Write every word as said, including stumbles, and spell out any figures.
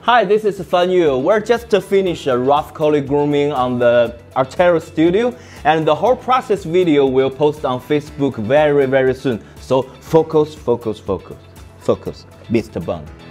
Hi, this is Fan Yu. We're just to finish a Rough Collie grooming on the Artero studio, and the whole process video will post on Facebook very, very soon. So focus, focus, focus, focus, Mister Bond.